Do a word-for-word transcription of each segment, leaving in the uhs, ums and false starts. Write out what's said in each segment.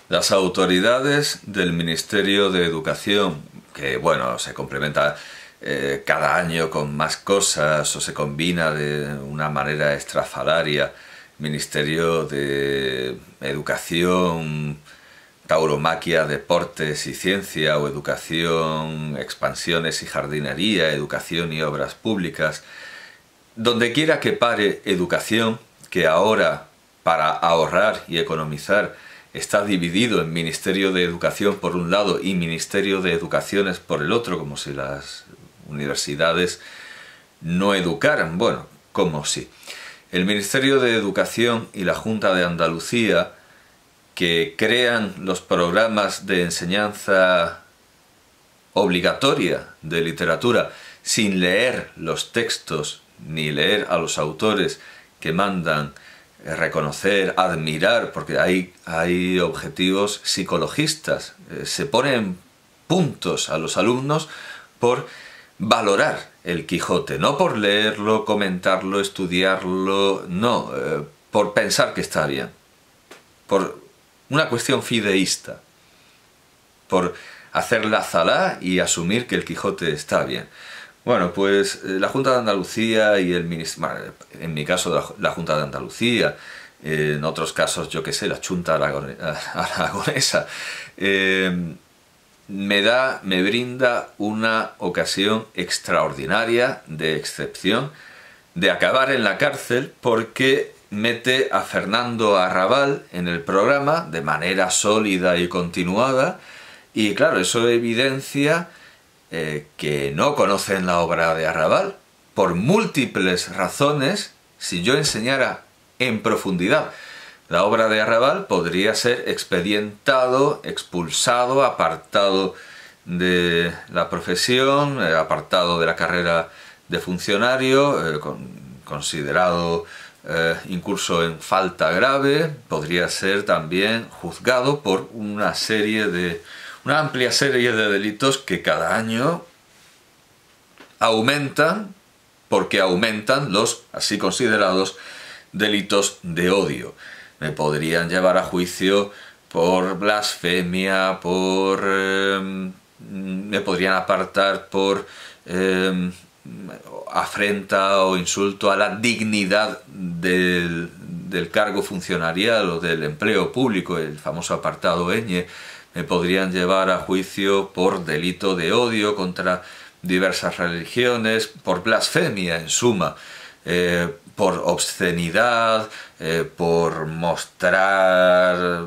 Las autoridades del Ministerio de Educación, que bueno, se complementa eh, cada año con más cosas o se combina de una manera estrafalaria, Ministerio de Educación, Tauromaquia, Deportes y Ciencia, o Educación, Expansiones y Jardinería, Educación y Obras Públicas. Donde quiera que pare educación, que ahora, para ahorrar y economizar, está dividido en Ministerio de Educación por un lado y Ministerio de Educaciones por el otro, como si las universidades no educaran. Bueno, como si. El Ministerio de Educación y la Junta de Andalucía, que crean los programas de enseñanza obligatoria de literatura sin leer los textos ni leer a los autores que mandan reconocer, admirar, porque hay, hay objetivos psicologistas. Eh, se ponen puntos a los alumnos por valorar el Quijote, no por leerlo, comentarlo, estudiarlo, no, eh, por pensar que está bien, por una cuestión fideísta, por hacer la zalá y asumir que el Quijote está bien. Bueno, pues la Junta de Andalucía y el Ministerio, en mi caso la Junta de Andalucía, en otros casos, yo qué sé, la Chunta Aragonesa, eh, me da, me brinda una ocasión extraordinaria, de excepción, de acabar en la cárcel, porque mete a Fernando Arrabal en el programa de manera sólida y continuada, y claro, eso evidencia Eh, que no conocen la obra de Arrabal. Por múltiples razones, si yo enseñara en profundidad la obra de Arrabal, podría ser expedientado, expulsado, apartado de la profesión, eh, apartado de la carrera de funcionario, eh, con, considerado eh, incurso en falta grave, podría ser también juzgado por una serie de una amplia serie de delitos que cada año aumentan, porque aumentan los así considerados delitos de odio. Me podrían llevar a juicio por blasfemia, por eh, me podrían apartar por eh, afrenta o insulto a la dignidad del, del cargo funcionarial o del empleo público, el famoso apartado ñ. Me podrían llevar a juicio por delito de odio contra diversas religiones, por blasfemia en suma, eh, por obscenidad, eh, por mostrar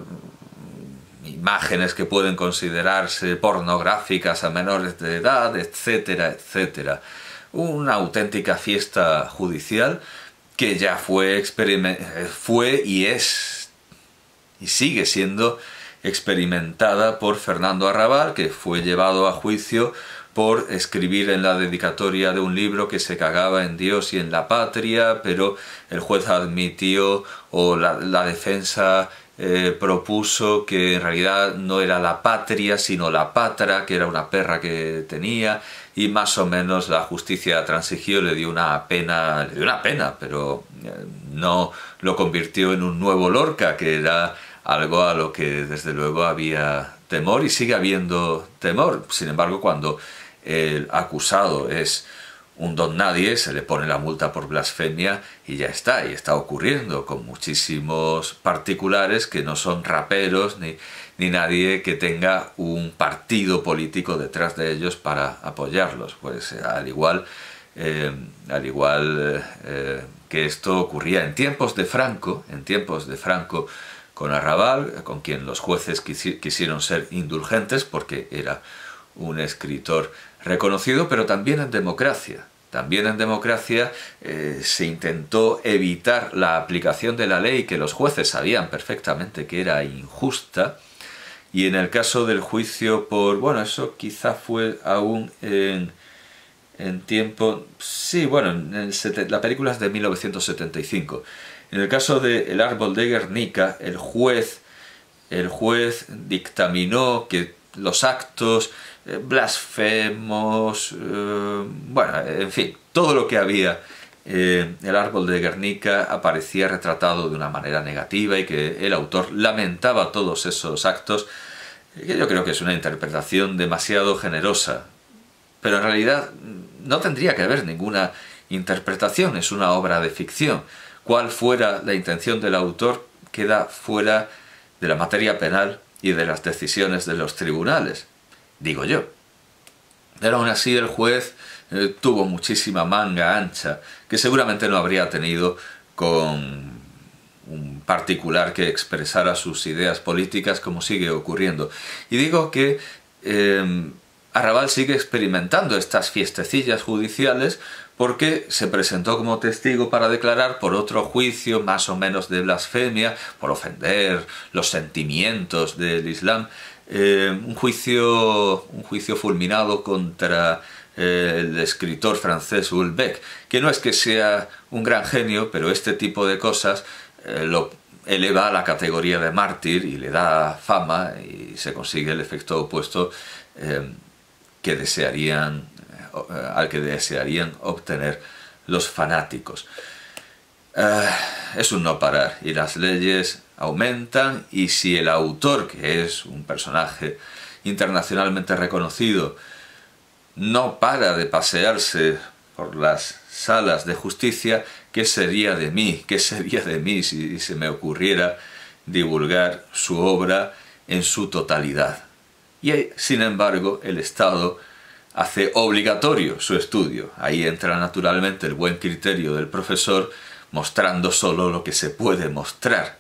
imágenes que pueden considerarse pornográficas a menores de edad, etcétera, etcétera. Una auténtica fiesta judicial que ya fue, fue y es y sigue siendo experimentada por Fernando Arrabal, que fue llevado a juicio por escribir en la dedicatoria de un libro que se cagaba en Dios y en la patria, pero el juez admitió, o la, la defensa eh, propuso que en realidad no era la patria sino la patra, que era una perra que tenía, y más o menos la justicia transigió, le dio una pena, le dio una pena, pero eh, no lo convirtió en un nuevo Lorca, que era algo a lo que desde luego había temor y sigue habiendo temor. Sin embargo, cuando el acusado es un don nadie, se le pone la multa por blasfemia y ya está, y está ocurriendo con muchísimos particulares que no son raperos ni, ni nadie que tenga un partido político detrás de ellos para apoyarlos. Pues al igual, eh, al igual eh, que esto ocurría en tiempos de Franco, en tiempos de Franco, con Arrabal, con quien los jueces quisi quisieron ser indulgentes porque era un escritor reconocido, pero también en democracia. También en democracia eh, se intentó evitar la aplicación de la ley, que los jueces sabían perfectamente que era injusta, y en el caso del juicio por... bueno, eso quizá fue aún en, en tiempo... sí, bueno, en el, la película es de mil novecientos setenta y cinco. En el caso de El árbol de Guernica, el juez, el juez dictaminó que los actos eh, blasfemos, eh, bueno, en fin, todo lo que había eh, el árbol de Guernica aparecía retratado de una manera negativa y que el autor lamentaba todos esos actos, que yo creo que es una interpretación demasiado generosa. Pero en realidad no tendría que haber ninguna interpretación, es una obra de ficción. Cuál fuera la intención del autor queda fuera de la materia penal y de las decisiones de los tribunales, digo yo. Pero aún así el juez eh, tuvo muchísima manga ancha, que seguramente no habría tenido con un particular que expresara sus ideas políticas, como sigue ocurriendo. Y digo que eh, Arrabal sigue experimentando estas fiestecillas judiciales porque se presentó como testigo para declarar por otro juicio más o menos de blasfemia, por ofender los sentimientos del Islam, eh, un juicio, un juicio fulminado contra eh, el escritor francés Houellebecq, que no es que sea un gran genio, pero este tipo de cosas eh, lo eleva a la categoría de mártir y le da fama y se consigue el efecto opuesto eh, que desearían, al que desearían obtener los fanáticos. Uh, es un no parar y las leyes aumentan, y si el autor, que es un personaje internacionalmente reconocido, no para de pasearse por las salas de justicia, ¿qué sería de mí? ¿Qué sería de mí si se me ocurriera divulgar su obra en su totalidad? Y sin embargo el Estado hace obligatorio su estudio. Ahí entra naturalmente el buen criterio del profesor, mostrando solo lo que se puede mostrar.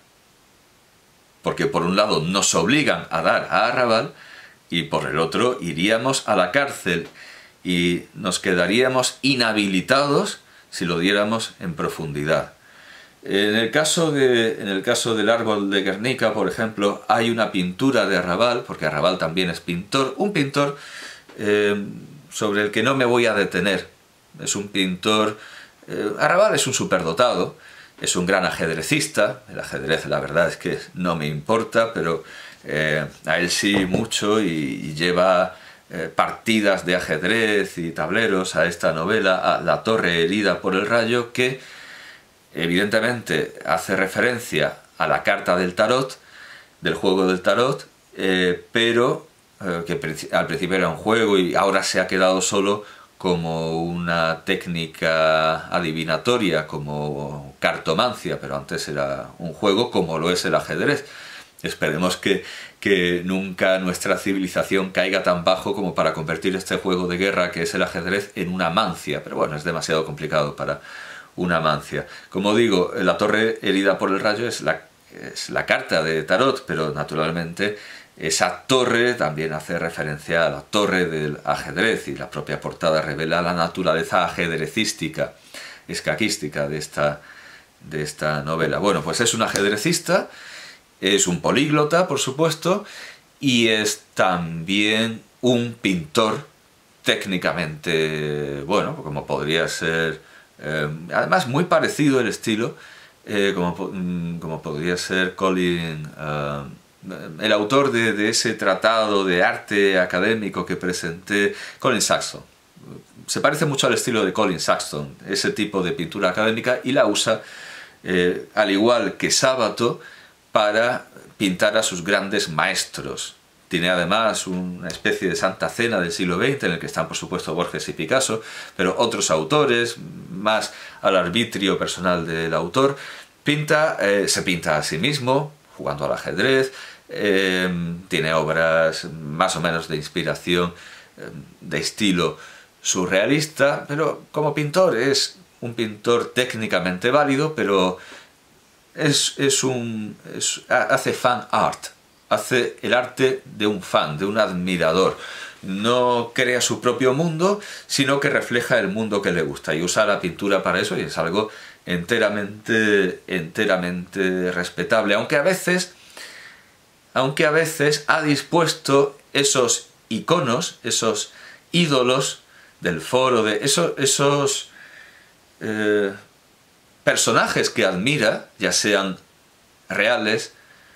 Porque por un lado nos obligan a dar a Arrabal y por el otro iríamos a la cárcel y nos quedaríamos inhabilitados si lo diéramos en profundidad. En el caso de, en el caso del árbol de Guernica, por ejemplo, hay una pintura de Arrabal, porque Arrabal también es pintor, un pintor eh, sobre el que no me voy a detener. Es un pintor... Eh, Arrabal es un superdotado, es un gran ajedrecista. El ajedrez, la verdad es que no me importa, pero eh, a él sí mucho, y, y lleva eh, partidas de ajedrez y tableros a esta novela, a La torre herida por el rayo, que evidentemente hace referencia a la carta del tarot, del juego del tarot, eh, pero eh, que al principio era un juego y ahora se ha quedado solo como una técnica adivinatoria, como cartomancia, pero antes era un juego como lo es el ajedrez. Esperemos que, que nunca nuestra civilización caiga tan bajo como para convertir este juego de guerra que es el ajedrez en una mancia, pero bueno, es demasiado complicado para una mancia. Como digo, la torre herida por el rayo es la, es la carta de tarot, pero naturalmente esa torre también hace referencia a la torre del ajedrez, y la propia portada revela la naturaleza ajedrecística, escaquística de esta, de esta novela. Bueno, pues es un ajedrecista, es un políglota, por supuesto, y es también un pintor técnicamente bueno, como podría ser... Eh, además muy parecido el estilo, eh, como, como podría ser Colin, uh, el autor de, de ese tratado de arte académico que presenté, Colin Saxton. Se parece mucho al estilo de Colin Saxton, ese tipo de pintura académica, y la usa, eh, al igual que Sábato, para pintar a sus grandes maestros. Tiene además una especie de Santa Cena del siglo veinte en el que están por supuesto Borges y Picasso, pero otros autores, más al arbitrio personal del autor. Pinta, eh, se pinta a sí mismo, jugando al ajedrez, eh, tiene obras más o menos de inspiración, eh, de estilo surrealista, pero como pintor es un pintor técnicamente válido, pero es, es un, es, hace fan art. Hace el arte de un fan, de un admirador. No crea su propio mundo, sino que refleja el mundo que le gusta, y usa la pintura para eso, y es algo enteramente, enteramente respetable. Aunque a veces, aunque a veces ha dispuesto esos iconos, esos ídolos del foro, de esos, esos eh, personajes que admira, ya sean reales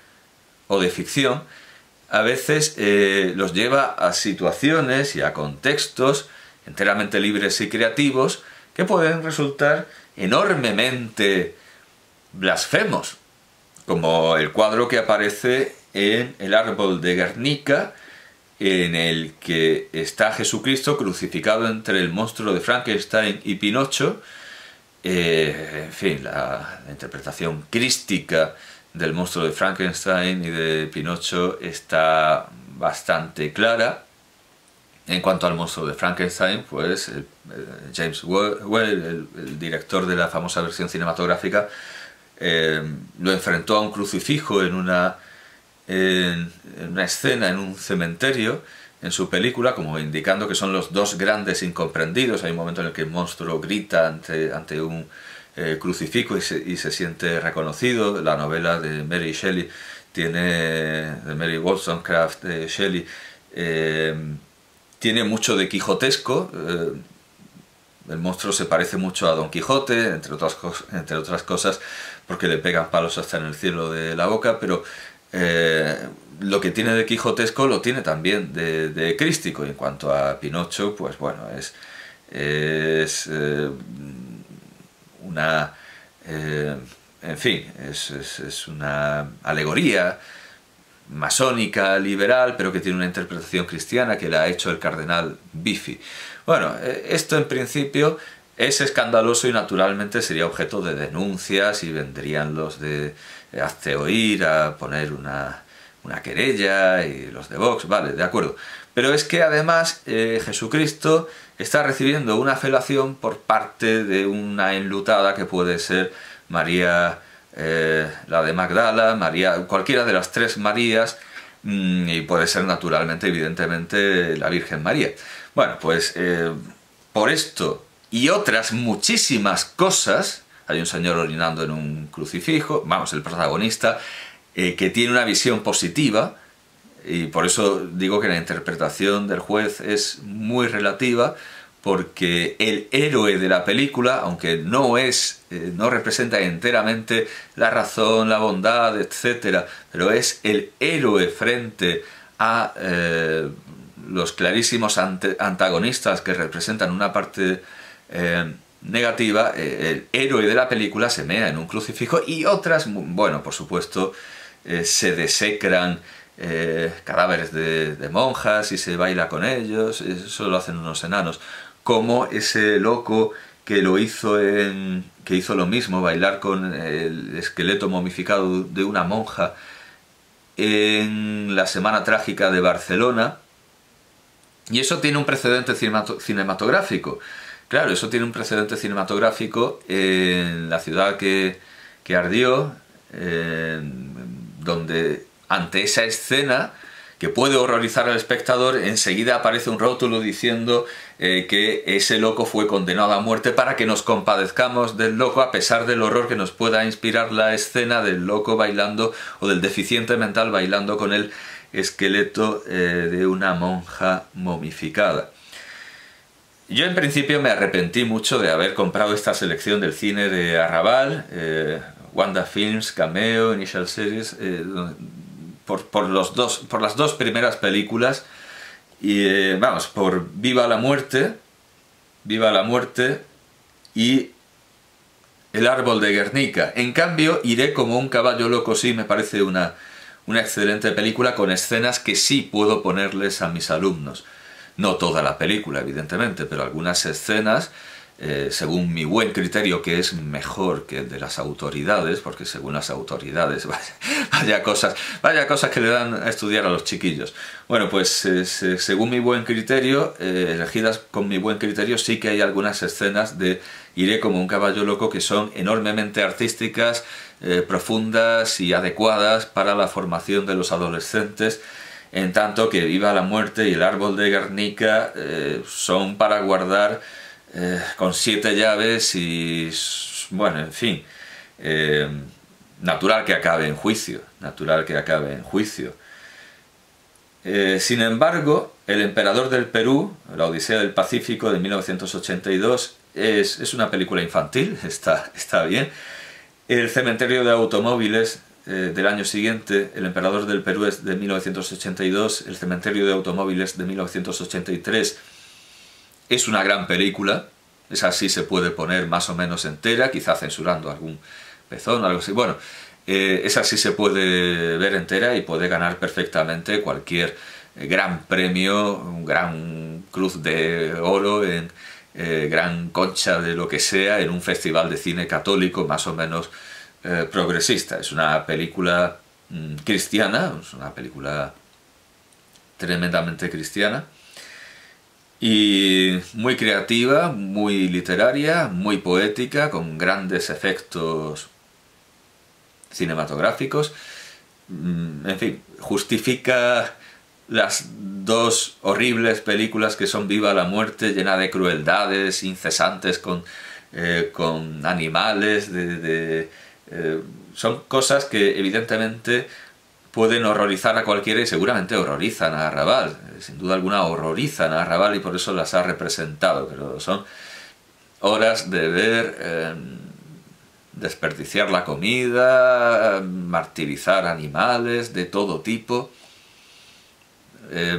o de ficción, a veces eh, los lleva a situaciones y a contextos enteramente libres y creativos que pueden resultar enormemente blasfemos, como el cuadro que aparece en El árbol de Guernica, en el que está Jesucristo crucificado entre el monstruo de Frankenstein y Pinocho. Eh, en fin, la, la interpretación crística del monstruo de Frankenstein y de Pinocho está bastante clara. En cuanto al monstruo de Frankenstein, pues el, el James Whale, el, el director de la famosa versión cinematográfica, eh, lo enfrentó a un crucifijo en una, en, en una escena en un cementerio en su película, como indicando que son los dos grandes incomprendidos. Hay un momento en el que el monstruo grita ante, ante un eh, crucifijo y se, y se siente reconocido. La novela de Mary Shelley tiene, de Mary Wollstonecraft de Shelley, eh, tiene mucho de quijotesco. Eh, el monstruo se parece mucho a Don Quijote, entre otras, entre otras cosas, porque le pegan palos hasta en el cielo de la boca, pero eh, lo que tiene de quijotesco lo tiene también de, de crístico. Y en cuanto a Pinocho, pues bueno, es, es eh, una... Eh, en fin, es, es, es una alegoría masónica, liberal, pero que tiene una interpretación cristiana que la ha hecho el cardenal Biffy. Bueno, esto en principio es escandaloso y naturalmente sería objeto de denuncias y vendrían los de Hazte Oír a poner una, una querella, y los de Vox, vale, de acuerdo. Pero es que además eh, Jesucristo está recibiendo una felación por parte de una enlutada que puede ser María, eh, la de Magdala, María, cualquiera de las tres Marías, mmm, y puede ser naturalmente, evidentemente, la Virgen María. Bueno, pues eh, por esto y otras muchísimas cosas, hay un señor orinando en un crucifijo, vamos, el protagonista, eh, que tiene una visión positiva, y por eso digo que la interpretación del juez es muy relativa, porque el héroe de la película, aunque no es, eh, no representa enteramente la razón, la bondad, etcétera, pero es el héroe frente a eh, los clarísimos ante, antagonistas que representan una parte eh, negativa. Eh, el héroe de la película se mea en un crucifijo, y otras, bueno, por supuesto, eh, se desecran eh, cadáveres de, de monjas y se baila con ellos. Eso lo hacen unos enanos, como ese loco que lo hizo en, que hizo lo mismo, bailar con el esqueleto momificado de una monja en la Semana Trágica de Barcelona. Y eso tiene un precedente cinematográfico. Claro, eso tiene un precedente cinematográfico en La ciudad que, que ardió, en, donde ante esa escena, que puede horrorizar al espectador, enseguida aparece un rótulo diciendo eh, que ese loco fue condenado a muerte, para que nos compadezcamos del loco, a pesar del horror que nos pueda inspirar la escena del loco bailando, o del deficiente mental bailando con el esqueleto eh, de una monja momificada. Yo en principio me arrepentí mucho de haber comprado esta selección del cine de Arrabal, eh, Wanda Films, Cameo, Initial Series, eh, por, por, los dos, por las dos primeras películas, y eh, vamos, por Viva la Muerte, Viva la Muerte y El árbol de Guernica. En cambio, Iré como un caballo loco sí me parece una, una excelente película, con escenas que sí puedo ponerles a mis alumnos. No toda la película, evidentemente, pero algunas escenas, eh, según mi buen criterio, que es mejor que el de las autoridades, porque según las autoridades, vaya, vaya cosas, vaya cosas que le dan a estudiar a los chiquillos. Bueno, pues eh, según mi buen criterio, eh, elegidas con mi buen criterio, sí que hay algunas escenas de Iré como un caballo loco que son enormemente artísticas, eh, profundas y adecuadas para la formación de los adolescentes, en tanto que Viva la Muerte y El árbol de Guernica eh, son para guardar eh, con siete llaves y, bueno, en fin, eh, natural que acabe en juicio, natural que acabe en juicio. Eh, sin embargo, El emperador del Perú, La Odisea del Pacífico de mil novecientos ochenta y dos, es, es una película infantil, está, está bien. El cementerio de automóviles eh, del año siguiente, El emperador del Perú, es de mil novecientos ochenta y dos, El cementerio de automóviles de mil novecientos ochenta y tres, es una gran película, Esa sí se puede poner más o menos entera, quizá censurando algún pezón o algo así. Bueno, eh, esa sí se puede ver entera y puede ganar perfectamente cualquier eh, gran premio, un gran cruz de oro, en eh, gran concha de lo que sea, en un festival de cine católico más o menos eh, progresista. Es una película mm, cristiana, es una película tremendamente cristiana y muy creativa, muy literaria, muy poética, con grandes efectos cinematográficos. En fin, justifica las dos horribles películas que son Viva la muerte, llena de crueldades incesantes con, eh, con animales, de, de, eh, son cosas que evidentemente pueden horrorizar a cualquiera y seguramente horrorizan a Arrabal, sin duda alguna horrorizan a Arrabal y por eso las ha representado, pero son horas de ver eh, desperdiciar la comida, martirizar animales de todo tipo, eh,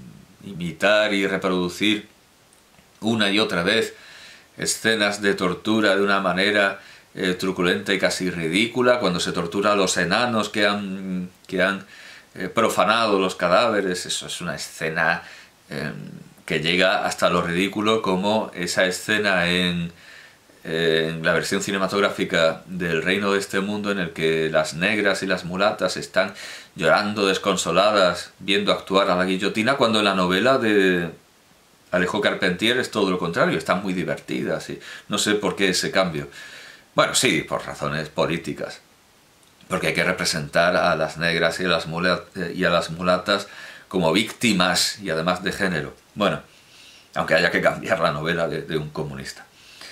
imitar y reproducir una y otra vez escenas de tortura de una manera Eh, truculenta y casi ridícula, cuando se tortura a los enanos que han, que han eh, profanado los cadáveres. Eso es una escena eh, que llega hasta lo ridículo, como esa escena en, eh, en la versión cinematográfica del Reino de este Mundo, en el que las negras y las mulatas están llorando desconsoladas viendo actuar a la guillotina, cuando en la novela de Alejo Carpentier es todo lo contrario, están muy divertidas y no sé por qué ese cambio. Bueno, sí, por razones políticas, porque hay que representar a las negras y a las, y a las mulatas como víctimas y además de género. Bueno, aunque haya que cambiar la novela de, de un comunista.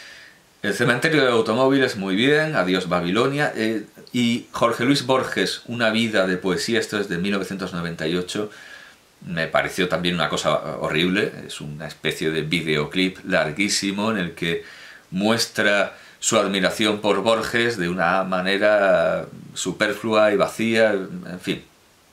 El cementerio de automóviles, muy bien, Adiós Babilonia, eh, y Jorge Luis Borges, Una vida de poesía, esto es de mil novecientos noventa y ocho, me pareció también una cosa horrible, es una especie de videoclip larguísimo en el que muestra su admiración por Borges de una manera superflua y vacía, en fin.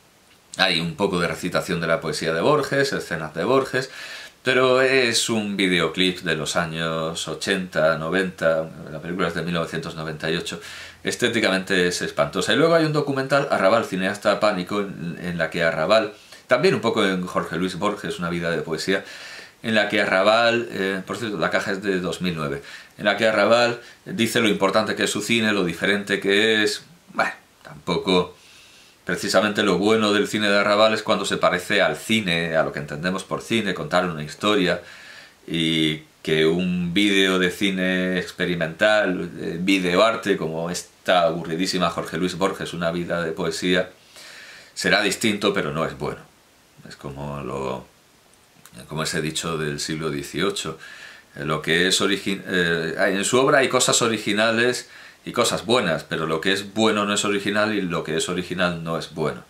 Hay un poco de recitación de la poesía de Borges, escenas de Borges, pero es un videoclip de los años ochenta, noventa, la película es de mil novecientos noventa y ocho, estéticamente es espantosa. Y luego hay un documental, Arrabal, cineasta pánico, en, en la que Arrabal, también un poco en Jorge Luis Borges, Una vida de poesía, en la que Arrabal, eh, por cierto, la caja es de dos mil nueve, en la que Arrabal dice lo importante que es su cine, lo diferente que es. Bueno, tampoco precisamente lo bueno del cine de Arrabal es cuando se parece al cine, a lo que entendemos por cine, contar una historia, y que un vídeo de cine experimental, videoarte, como esta aburridísima Jorge Luis Borges, Una vida de poesía, será distinto, pero no es bueno. Es como lo... como ese dicho del siglo dieciocho, lo que es origi- eh, en su obra hay cosas originales y cosas buenas, pero lo que es bueno no es original y lo que es original no es bueno.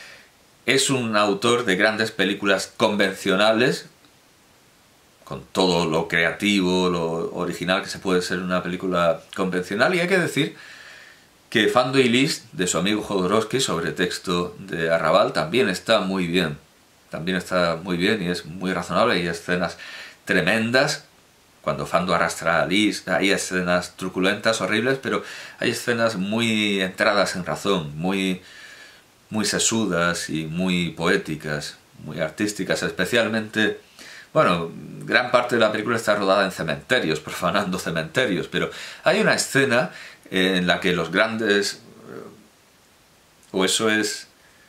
Es un autor de grandes películas convencionales, con todo lo creativo, lo original que se puede ser en una película convencional, y hay que decir que Fando y Lis, de su amigo Jodorowsky, sobre texto de Arrabal, también está muy bien. También está muy bien y es muy razonable. Hay escenas tremendas, cuando Fando arrastra a Lis, hay escenas truculentas, horribles, pero hay escenas muy entradas en razón, muy, muy sesudas y muy poéticas, muy artísticas, especialmente... Bueno, gran parte de la película está rodada en cementerios, profanando cementerios, pero hay una escena en la que los grandes... o eso es...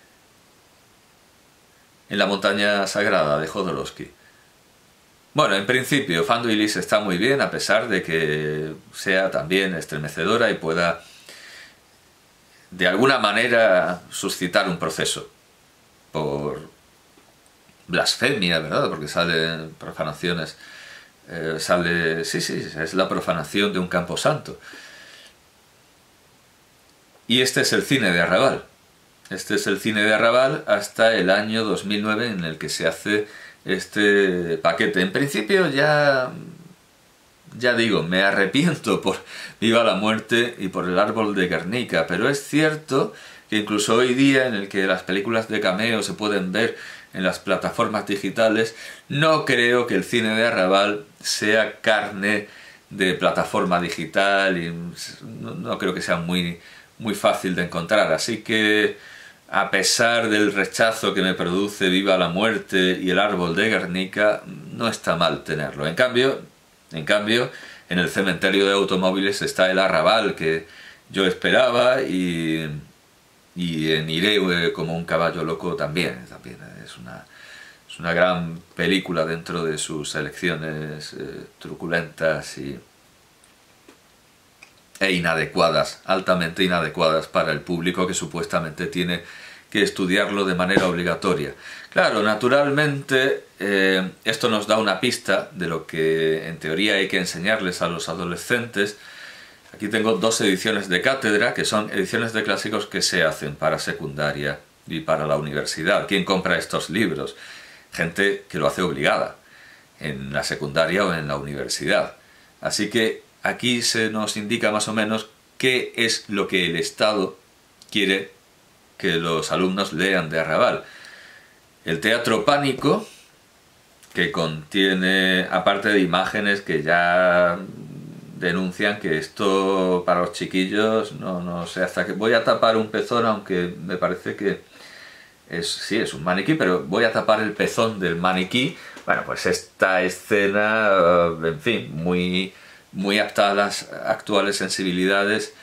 en la montaña sagrada de Jodorowsky. Bueno, en principio, Fando y Lis está muy bien, a pesar de que sea también estremecedora y pueda de alguna manera suscitar un proceso por blasfemia, ¿verdad? Porque salen profanaciones, eh, sale, sí, sí, es la profanación de un camposanto. Y este es el cine de Arrabal. Este es el cine de Arrabal hasta el año dos mil nueve, en el que se hace este paquete. En principio ya, ya digo, me arrepiento por Viva la muerte y por El árbol de Guernica, pero es cierto que incluso hoy día, en el que las películas de cameo se pueden ver en las plataformas digitales, no creo que el cine de Arrabal sea carne de plataforma digital y no, no creo que sea muy, muy fácil de encontrar. Así que, a pesar del rechazo que me produce Viva la Muerte y El árbol de Guernica, no está mal tenerlo. En cambio, en cambio, en el cementerio de automóviles está El Arrabal, que yo esperaba, y, y en Iré como un caballo loco también. también es, una, es una gran película dentro de sus elecciones eh, truculentas y, e inadecuadas, altamente inadecuadas para el público que supuestamente tiene que estudiarlo de manera obligatoria. Claro, naturalmente eh, esto nos da una pista de lo que en teoría hay que enseñarles a los adolescentes. Aquí tengo dos ediciones de cátedra, que son ediciones de clásicos que se hacen para secundaria y para la universidad. ¿Quién compra estos libros? Gente que lo hace obligada, en la secundaria o en la universidad. Así que aquí se nos indica más o menos qué es lo que el Estado quiere que los alumnos lean de Arrabal. El teatro pánico, que contiene, aparte de imágenes que ya denuncian que esto para los chiquillos, no, no sé hasta que voy a tapar un pezón, aunque me parece que es, sí, es un maniquí, pero voy a tapar el pezón del maniquí. Bueno, pues esta escena, en fin, muy, muy apta a las actuales sensibilidades,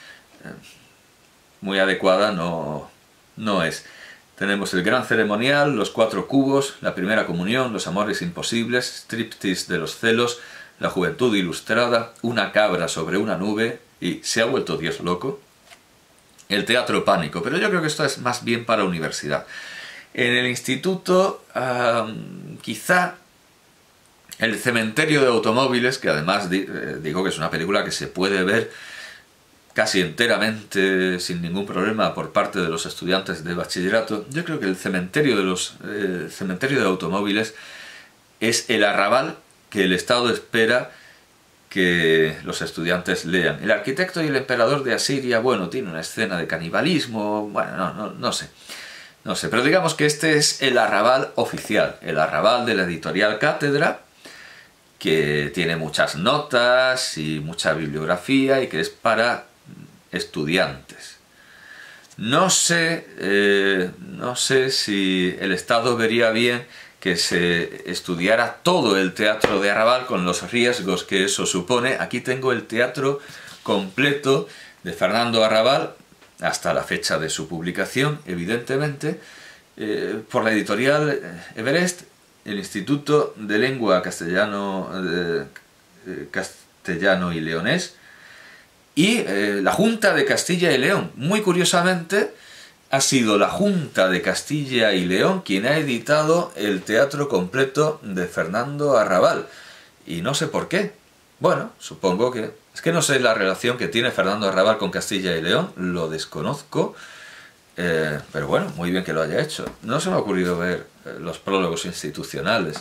muy adecuada no, no es. Tenemos el gran ceremonial, los cuatro cubos, la primera comunión, los amores imposibles, striptease de los celos, la juventud ilustrada, una cabra sobre una nube y ¿se ha vuelto Dios loco? El teatro pánico, pero yo creo que esto es más bien para universidad. En el instituto, um, quizá el cementerio de automóviles, que además di eh, digo que es una película que se puede ver casi enteramente sin ningún problema por parte de los estudiantes de bachillerato. Yo creo que el cementerio de los eh, el cementerio de automóviles es el Arrabal que el Estado espera que los estudiantes lean. El arquitecto y el emperador de Asiria, bueno, tiene una escena de canibalismo, bueno, no, no, no sé, no sé, pero digamos que este es el Arrabal oficial, el Arrabal de la editorial Cátedra, que tiene muchas notas y mucha bibliografía y que es para estudiantes. No sé, eh, no sé si el Estado vería bien que se estudiara todo el teatro de Arrabal con los riesgos que eso supone. Aquí tengo el teatro completo de Fernando Arrabal, hasta la fecha de su publicación, evidentemente, eh, por la editorial Everest, el Instituto de Lengua Castellano, eh, Castellano y Leonés, y eh, la Junta de Castilla y León. Muy curiosamente, ha sido la Junta de Castilla y León quien ha editado el teatro completo de Fernando Arrabal. Y no sé por qué. Bueno, supongo que... Es que no sé la relación que tiene Fernando Arrabal con Castilla y León, lo desconozco. Eh, pero bueno, muy bien que lo haya hecho. No se me ha ocurrido ver eh, los prólogos institucionales.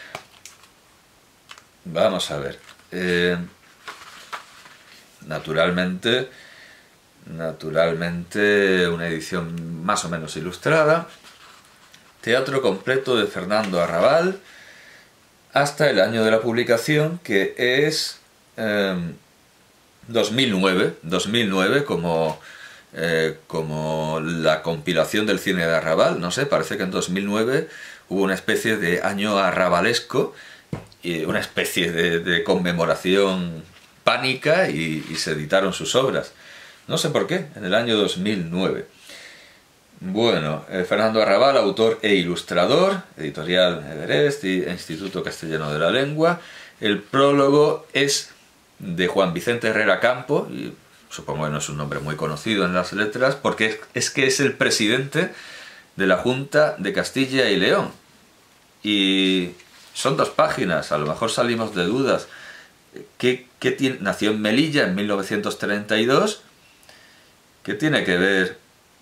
Vamos a ver. Eh, naturalmente... Naturalmente una edición más o menos ilustrada. Teatro completo de Fernando Arrabal hasta el año de la publicación, que es eh, dos mil nueve, dos mil nueve como, eh, como la compilación del cine de Arrabal. No sé, parece que en dos mil nueve hubo una especie de año arrabalesco, y una especie de, de conmemoración pánica y, y se editaron sus obras. No sé por qué, en el año dos mil nueve. Bueno, eh, Fernando Arrabal, autor e ilustrador, editorial Everest y Instituto Castellano de la Lengua. El prólogo es de Juan Vicente Herrera Campo, y supongo que no es un nombre muy conocido en las letras, porque es, es que es el presidente de la Junta de Castilla y León. Y son dos páginas, a lo mejor salimos de dudas. ¿Qué, qué tiene? Nació en Melilla en mil novecientos treinta y dos... ¿Qué tiene que ver?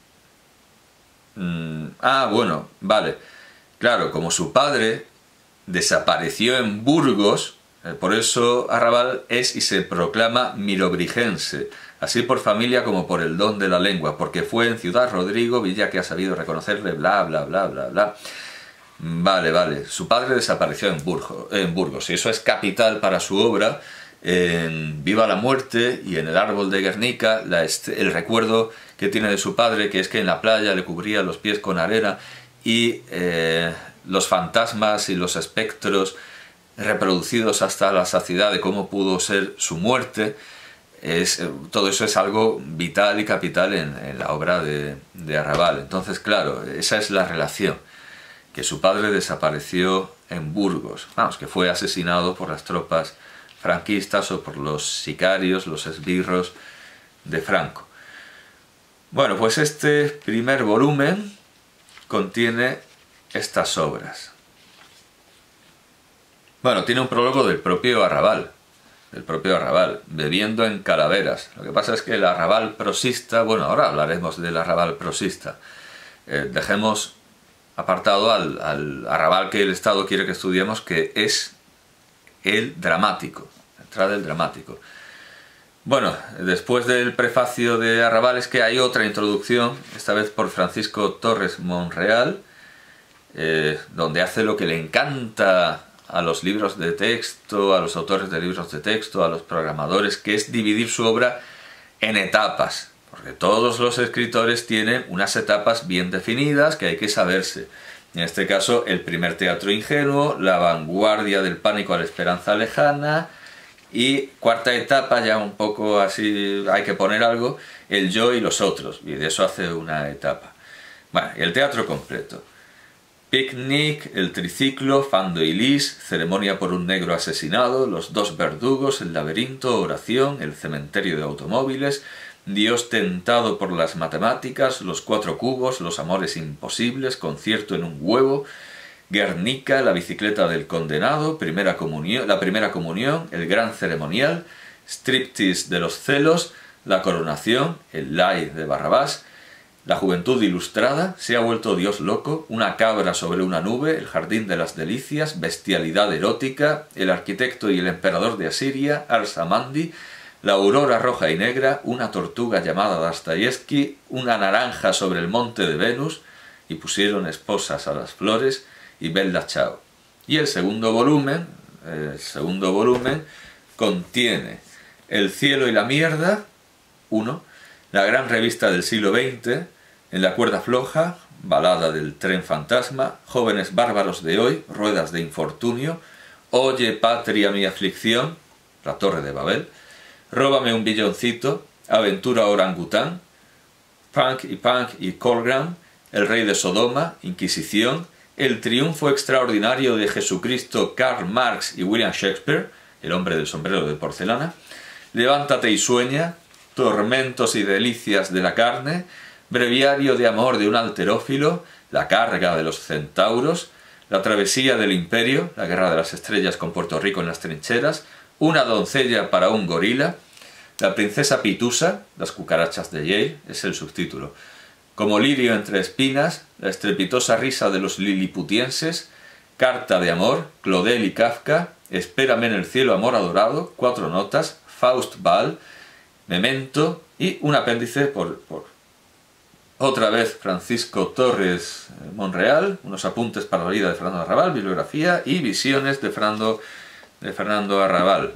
Mm, ah, bueno, vale. Claro, como su padre desapareció en Burgos, eh, por eso Arrabal es y se proclama mirobrigense, así por familia como por el don de la lengua, porque fue en Ciudad Rodrigo, villa que ha sabido reconocerle, bla, bla, bla, bla, bla. Vale, vale. Su padre desapareció en Burgos, en Burgos y eso es capital para su obra. en Viva la muerte y en El árbol de Guernica la el recuerdo que tiene de su padre, que es que en la playa le cubría los pies con arena y eh, los fantasmas y los espectros reproducidos hasta la saciedad de cómo pudo ser su muerte. Es, todo eso es algo vital y capital en, en la obra de, de Arrabal. Entonces, claro, esa es la relación, que su padre desapareció en Burgos, vamos, que fue asesinado por las tropas franquistas o por los sicarios, los esbirros de Franco. Bueno, pues este primer volumen contiene estas obras. Bueno, tiene un prólogo del propio Arrabal, del propio Arrabal, bebiendo en calaveras. Lo que pasa es que el Arrabal prosista, bueno, ahora hablaremos del Arrabal prosista. Eh, dejemos apartado al, al Arrabal que el Estado quiere que estudiemos, que es el dramático, la entrada del dramático. Bueno, después del prefacio de Arrabal es que hay otra introducción, esta vez por Francisco Torres Monreal, eh, donde hace lo que le encanta a los libros de texto, a los autores de libros de texto, a los programadores, que es dividir su obra en etapas, porque todos los escritores tienen unas etapas bien definidas que hay que saberse. En este caso, el primer teatro ingenuo, la vanguardia del pánico a la esperanza lejana, y cuarta etapa, ya un poco así hay que poner algo, el yo y los otros, y de eso hace una etapa. Bueno, y el teatro completo. Picnic, el triciclo, Fando y Lis, Ceremonia por un negro asesinado, Los dos verdugos, El laberinto, Oración, El cementerio de automóviles, Dios tentado por las matemáticas, Los cuatro cubos, Los amores imposibles, Concierto en un huevo, Guernica, La bicicleta del condenado, primera comunión, La primera comunión, El gran ceremonial, Striptease de los celos, La coronación, El lay de Barrabás, La juventud ilustrada, Se ha vuelto Dios loco, Una cabra sobre una nube, El jardín de las delicias, Bestialidad erótica, El arquitecto y el emperador de Asiria, Arsamandi, La aurora roja y negra, Una tortuga llamada Dostoyevsky, Una naranja sobre el monte de Venus, Y pusieron esposas a las flores, y Bella Ciao. Y el segundo volumen, el segundo volumen contiene El cielo y la mierda, uno, La gran revista del siglo veinte, En la cuerda floja, Balada del tren fantasma, Jóvenes bárbaros de hoy, Ruedas de infortunio, Oye patria mi aflicción, La torre de Babel, Róbame un billoncito, Aventura orangután, Punk y Punk y Colgram, El rey de Sodoma, Inquisición, El triunfo extraordinario de Jesucristo, Karl Marx y William Shakespeare, El hombre del sombrero de porcelana, Levántate y sueña, Tormentos y delicias de la carne, Breviario de amor de un halterófilo, La carga de los centauros, La travesía del imperio, La guerra de las estrellas con Puerto Rico en las trincheras, Una doncella para un gorila, La princesa Pitusa, Las cucarachas de Yale, es el subtítulo, Como lirio entre espinas, La estrepitosa risa de los liliputienses, Carta de amor, Claudel y Kafka, Espérame en el cielo, amor adorado, Cuatro notas, Faust Ball, Memento y un apéndice por, por otra vez Francisco Torres Monreal, unos apuntes para la vida de Fernando Arrabal, bibliografía y visiones de Fernando, de Fernando Arrabal.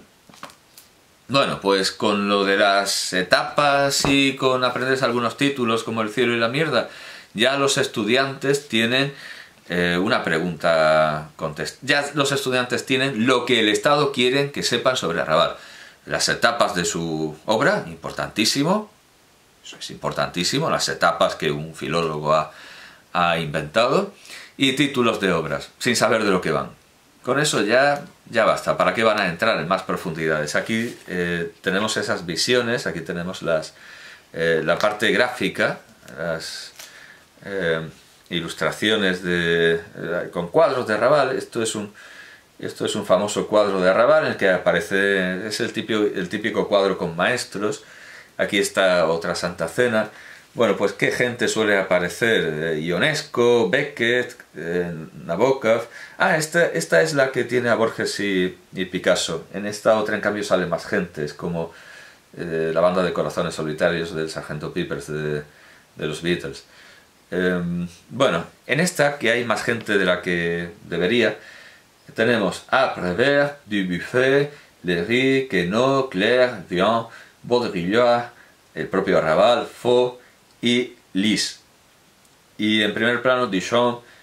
Bueno, pues con lo de las etapas y con aprenderse algunos títulos como El cielo y la mierda, ya los estudiantes tienen eh, una pregunta contestada. Ya los estudiantes tienen lo que el Estado quiere que sepan sobre Arrabal. Las etapas de su obra, importantísimo, eso es importantísimo, las etapas que un filólogo ha, ha inventado, y títulos de obras, sin saber de lo que van. Con eso ya, ya basta. ¿Para qué van a entrar en más profundidades? Aquí eh, tenemos esas visiones, aquí tenemos las, eh, la parte gráfica, las eh, ilustraciones de, eh, con cuadros de Arrabal. Esto es un, esto es un famoso cuadro de Arrabal en el que aparece, es el típico, el típico cuadro con maestros. Aquí está otra Santa Cena. Bueno, pues qué gente suele aparecer, Ionesco, Beckett, eh, Nabokov. Ah, esta, esta es la que tiene a Borges y, y Picasso. En esta otra, en cambio, sale más gente, es como eh, la banda de corazones solitarios del Sargento Pepper's de, de los Beatles. Eh, bueno, en esta, que hay más gente de la que debería, tenemos a Prévert, Dubuffet, Léry, Queneau, Clerc, Vian, Baudrillard, el propio Arrabal, Faux y Lys. Y en primer plano Duchamp